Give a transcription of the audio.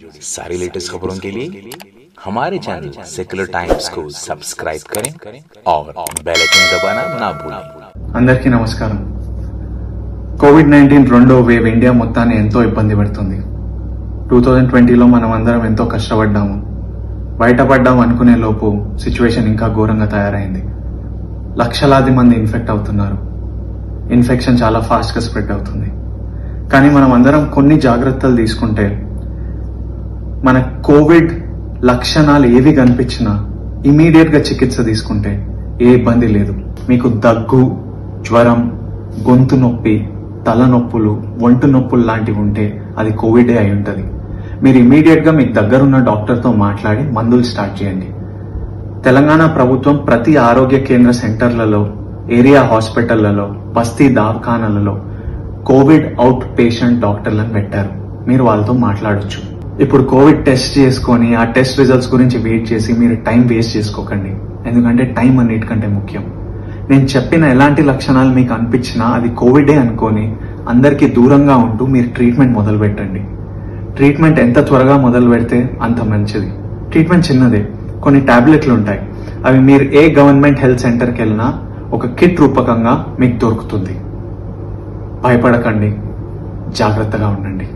सारी लेटेस्ट खबरों के लिए हमारे चैनल सेक्युलर टाइम्स को सब्सक्राइब करें और बेल आइकन दबाना ना भूलें। అందరికీ నమస్కారం। కోవిడ్-19 రెండో వేవ్ ఇండియా మొత్తాన్ని ఎంతో ఇబ్బంది పెడుతుంది। 2020లో మనం అందరం ఎంతో కష్టపడ్డాము, బయటపడ్డాం అనుకునే లోపు సిచ్యువేషన్ ఇంకా ఘోరంగా తయారైంది। లక్షలాది మంది ఇన్ఫెక్ట్ అవుతున్నారు, ఇన్ఫెక్షన్ చాలా ఫాస్ట్ గా స్ప్రెడ్ అవుతుంది। కానీ మనం అందరం కొన్ని జాగ్రత్తలు తీసుకుంటే మన కోవిడ్ లక్షణాలు ఏవి కనిపించినా ఇమీడియట్ గా చికిత్స తీసుకుంటే ఏ ఇబ్బంది లేదు। మీకు దగ్గు, జ్వరం, గొంతు నొప్పి, తలనొప్పులు, ఒంటి నొప్పులు లాంటివి ఉంటే అది కోవిడే అయి ఉంటుంది। మీరు ఇమీడియట్ గా మీకు దగ్గరున్న డాక్టర్తో మాట్లాడి మందులు స్టార్ట్ చేయండి। తెలంగాణ ప్రభుత్వం ప్రతి ఆరోగ్య కేంద్ర సెంటర్లలో, ఏరియా హాస్పిటళ్లలో, బస్తీ దవాఖానాలలో కోవిడ్ అవుట్ పేషెంట్ డాక్టర్లను పెట్టారు। మీరు వాళ్ళతో మాట్లాడొచ్చు। ఇప్పుడు కోవిడ్ టెస్ట్ చేసుకొని ఆ టెస్ట్ రిజల్ట్స్ గురించి వెయిట్ చేసి మీరు టైం వేస్ట్ చేసుకోకండి, ఎందుకంటే టైం అన్నిటికంటే ముఖ్యం। నేను చెప్పిన ఎలాంటి లక్షణాలు మీకు అనిపించినా అది కోవిడే అనుకొని అందరికీ దూరంగా ఉంటూ మీరు ట్రీట్మెంట్ మొదలు పెట్టండి। ట్రీట్మెంట్ ఎంత త్వరగా మొదలు పెడితే అంత మంచిది। ట్రీట్మెంట్ చిన్నదే, కొన్ని టాబ్లెట్లు ఉంటాయి, అవి మీరు ఏ గవర్నమెంట్ హెల్త్ సెంటర్కి వెళ్ళినా ఒక కిట్ రూపకంగా మీకు దొరుకుతుంది। భయపడకండి, జాగ్రత్తగా ఉండండి।